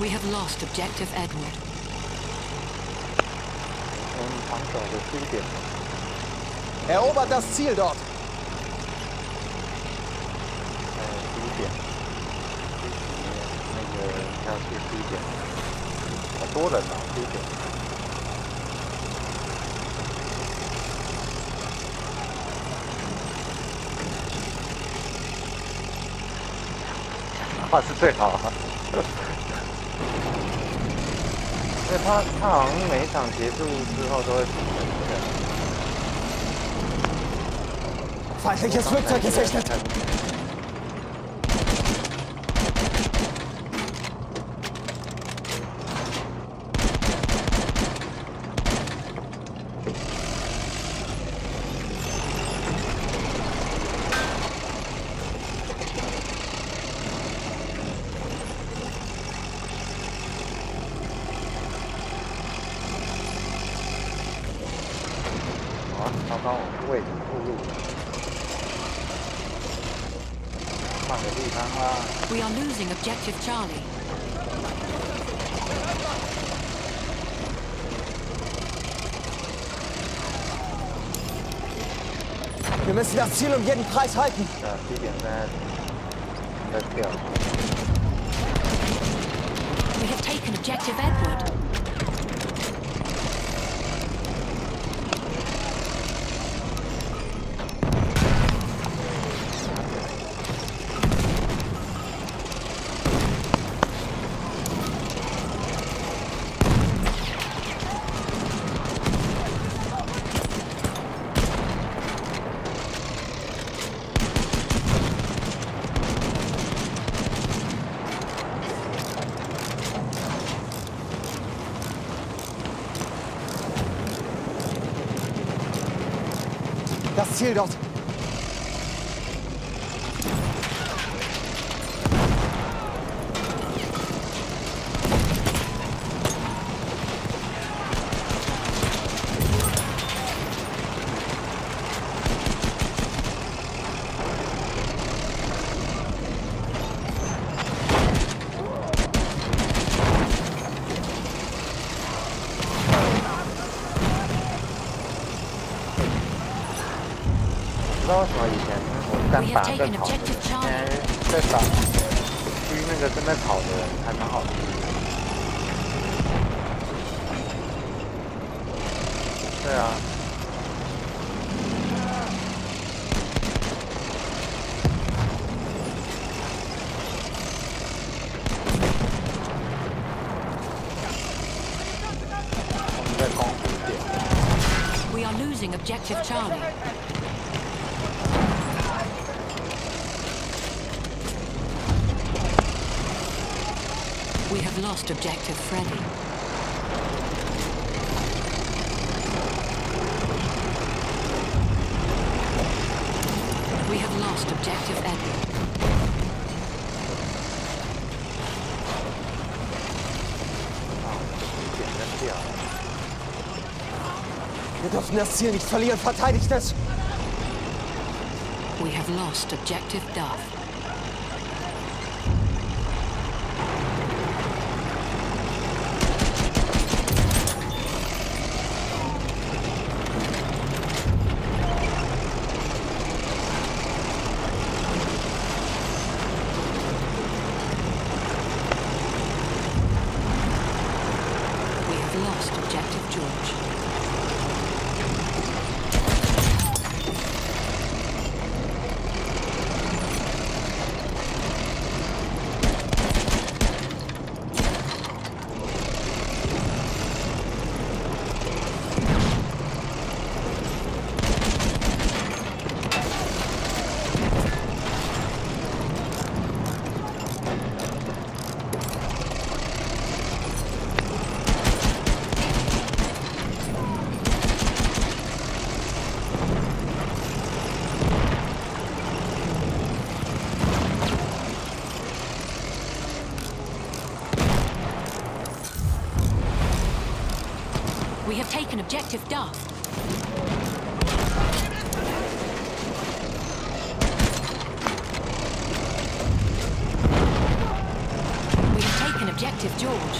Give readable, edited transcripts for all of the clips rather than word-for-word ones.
We have lost objective Edward. 防守的支点。 Erobert das Ziel dort. 支点，那个要去支点，好多人啊，支点。话是最好啊。因为他好像每一场结束之后都会平衡的。 Feindliches Flugzeug gesichtet. We are losing objective Charlie. Wir müssen das Ziel um jeden Preis halten. Ja, die gehen da. We have taken objective Edward. Das Ziel dort. 不知道为什么以前我单打更好，现在在打区那个真的跑的人还蛮好吃的。对啊。我们在攻击点。 We are losing objective Charlie. We have lost objective Freddy. We have lost objective Edward. Wir dürfen das Ziel nicht verlieren. Verteidigt es! We have lost objective Duff. We have lost objective George. We have taken objective Duff. We have taken objective Objective George.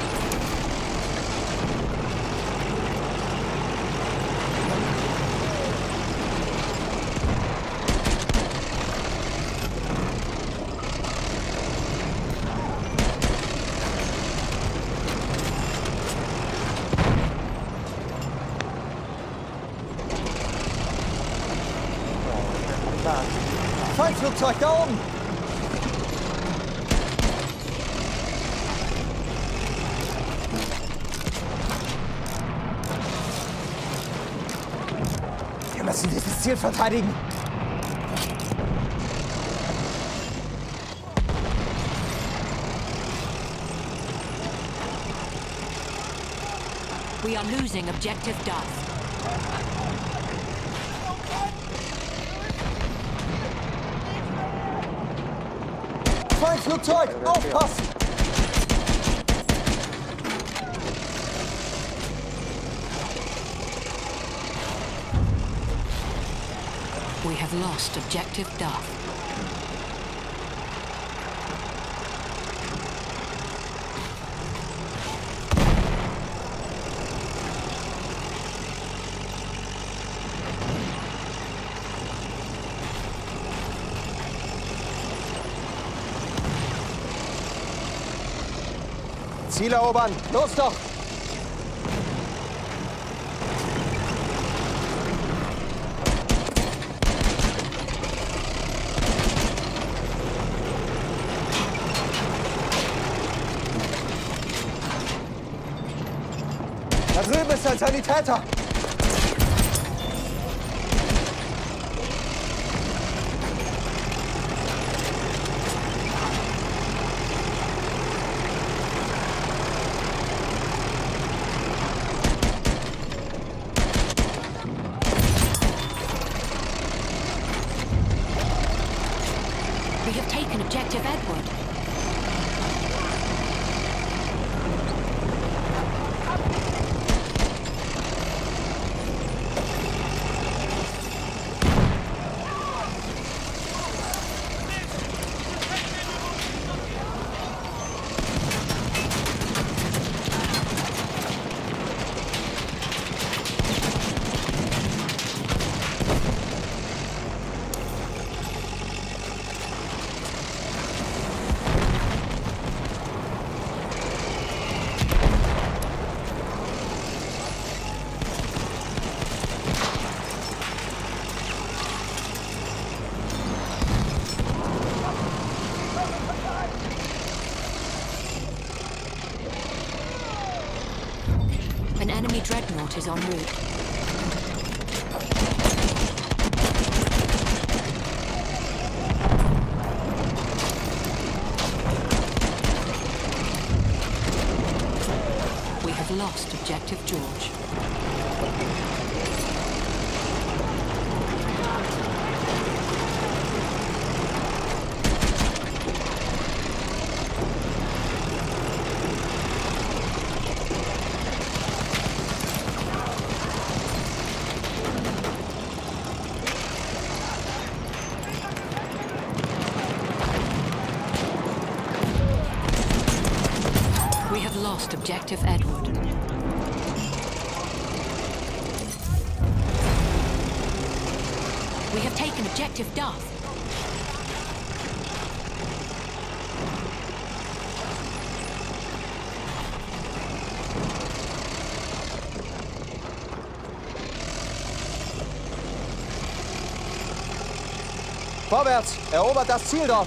Feindflugzeug da oben! Wir müssen dieses Ziel verteidigen. We are losing Objective Duff. Feindflugzeug! Aufpassen! We have lost Objective Duff. Ziel erobern! Los doch! Da drüben ist ein Sanitäter! We have taken Objective Edward. An enemy dreadnought is en route. We have lost Objective George. We have lost Objective Edward. We have taken Objective Duff. Vorwärts! Erobert das Ziel dort!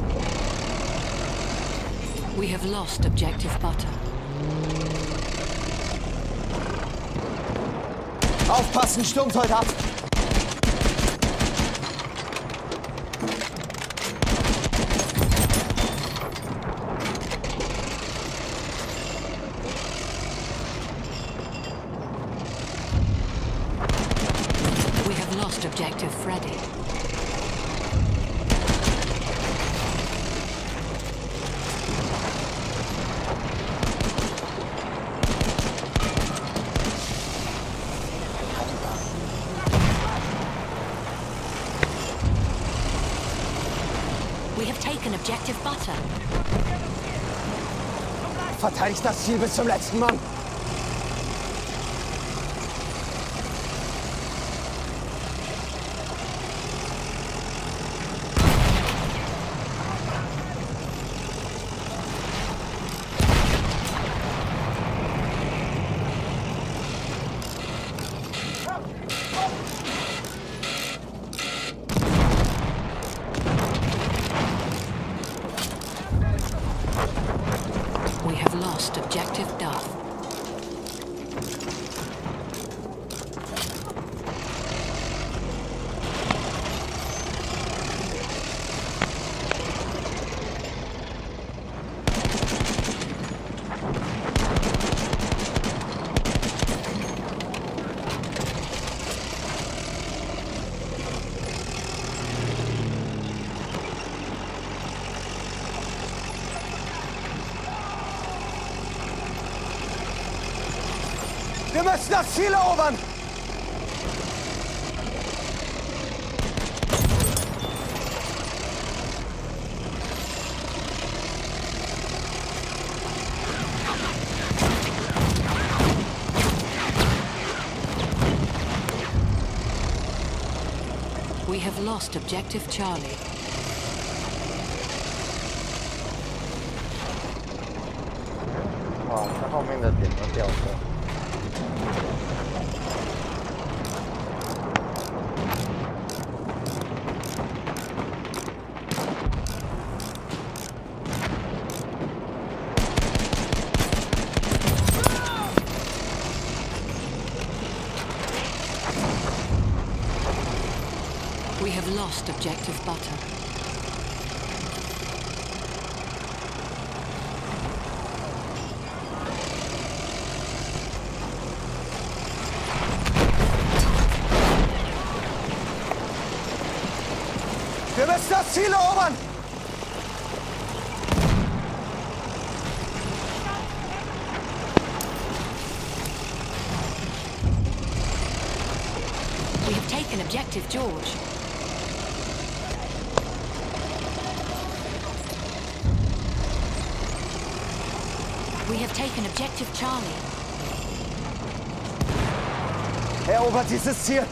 We have lost Objective Butter. Aufpassen, Sturmsoldat! We have lost objective Freddy. We have taken objective Butter. Verteidigt das Ziel bis zum letzten Mann! We have lost objective Duff. Wir müssen das Ziel erobern! We have lost objective Charlie. 哇，这后面的点都掉色。 We have lost objective Butter. Wir müssen das Ziel erobern! We have taken objective George. We have taken objective Charlie. Erobert dieses Ziel!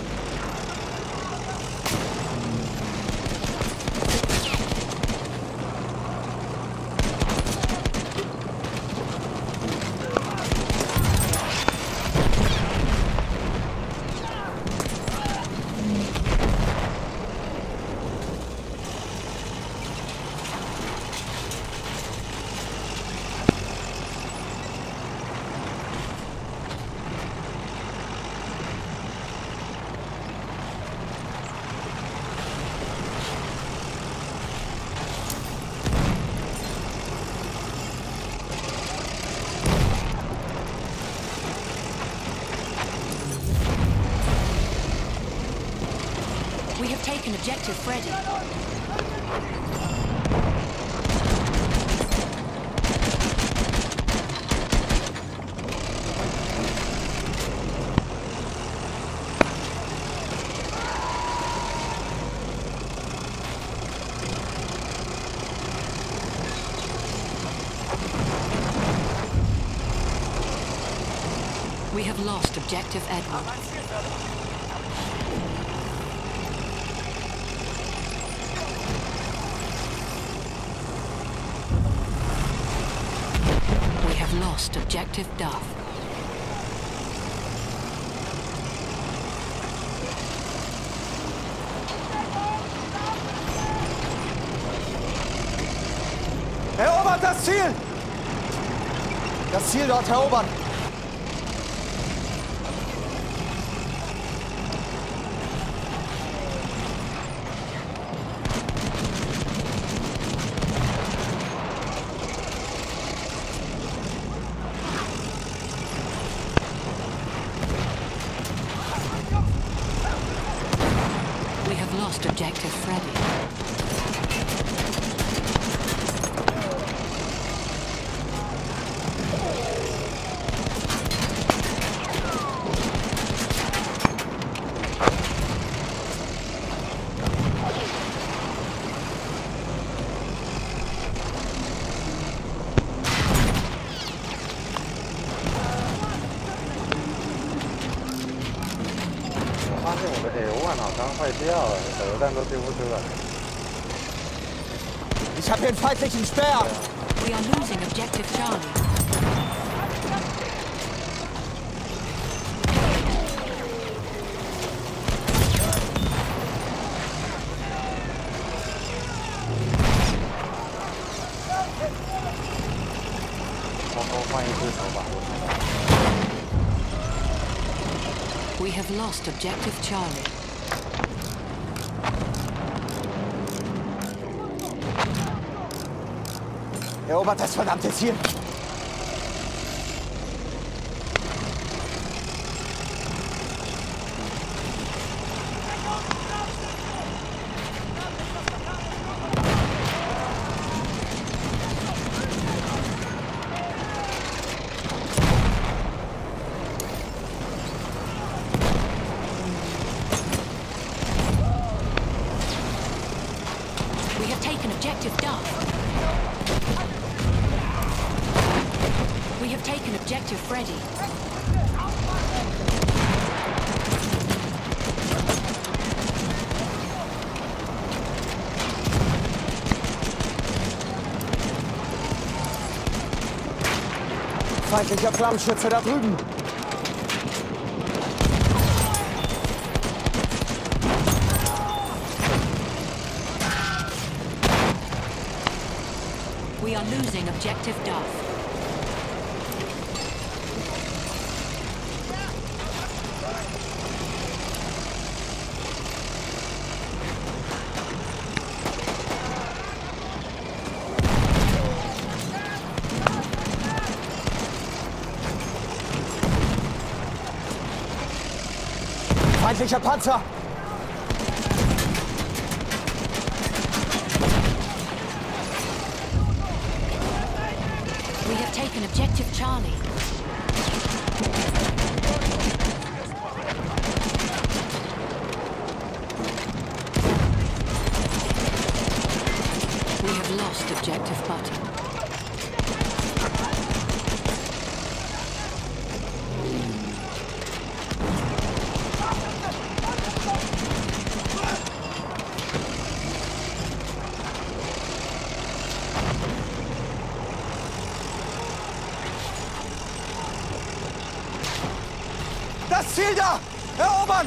We have taken objective Freddy. We have lost objective Edward. We have lost objective Duff. Erobert das Ziel! Das Ziel dort erobern! lost objective Freddy. Ich habe hier einen feindlichen Speer! We are losing objective Charlie. We have lost objective Charlie. Erobert das verdammte Ziel! We have taken objective Duff. We have taken objective Freddy. Feindlicher Flammenschütze da drüben! We are losing objective Duff. Feindlicher Panzer! We have taken objective Charlie. We have lost objective Button. Das Ziel da! Erobern!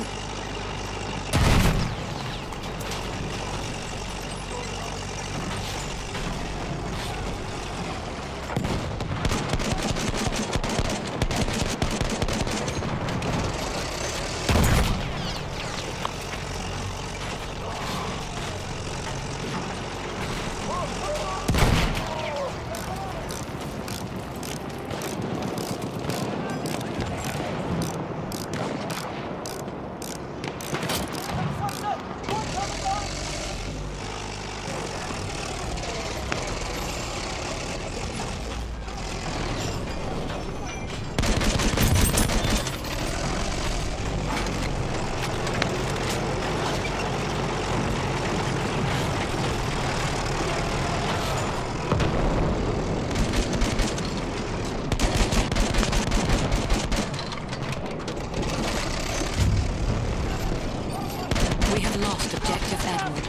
We have lost objective Edward.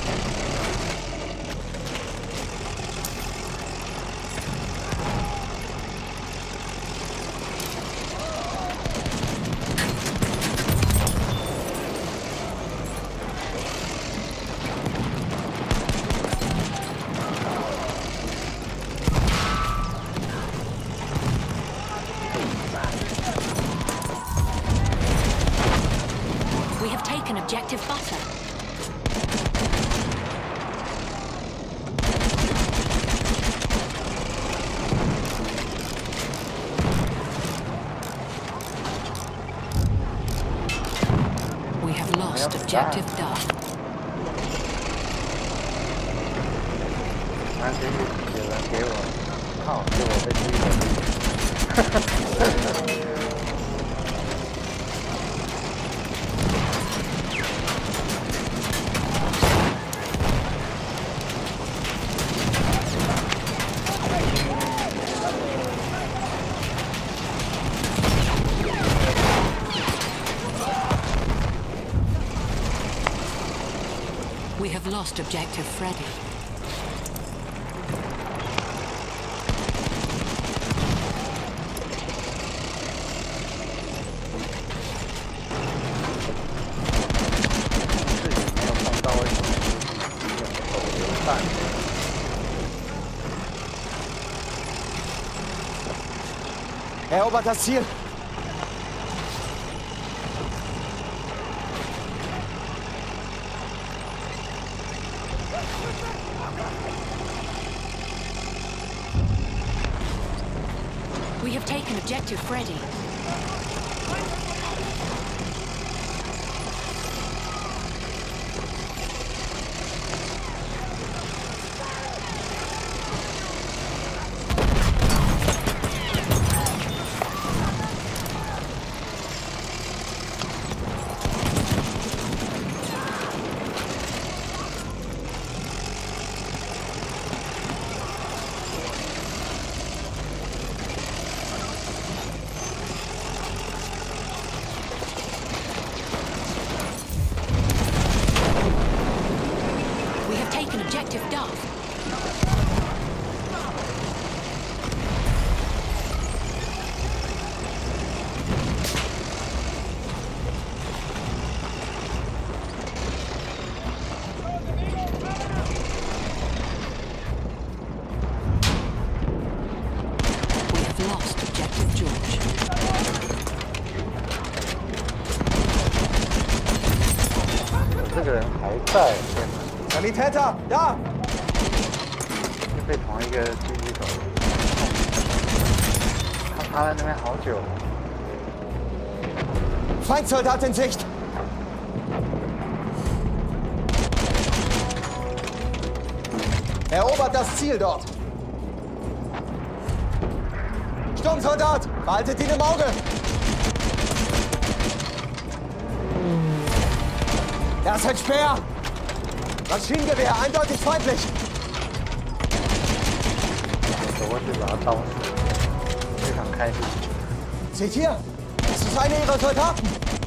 We have taken objective Butter. We have lost objective Duff. 那就是有人给我，靠，就我被追的。 We have lost objective Freddy. Erobert das Ziel. We have taken objective Freddy. Objective Dove. We have lost Objective George. Sanitäter, da! 被同一个狙击手，他趴在那边好久。 Feindsoldat in Sicht! Erobert das Ziel dort! Sturmsoldat, behaltet ihn im Auge! Das ist ein Speer! Maschinengewehr, eindeutig feindlich! 走过去把他刀死，非常开心。 Seht hier! Das ist einer ihrer Soldaten!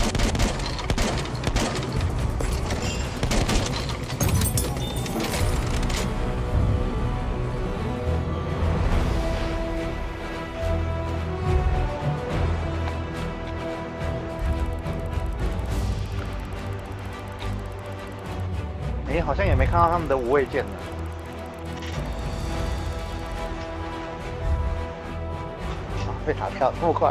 哎，好像也没看到他们的无畏剑呢。被打跳这么快！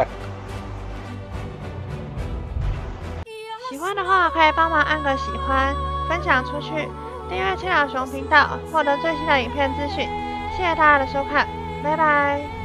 喜欢的话可以帮忙按个喜欢，分享出去，订阅青鸟熊频道，获得最新的影片资讯。谢谢大家的收看，拜拜。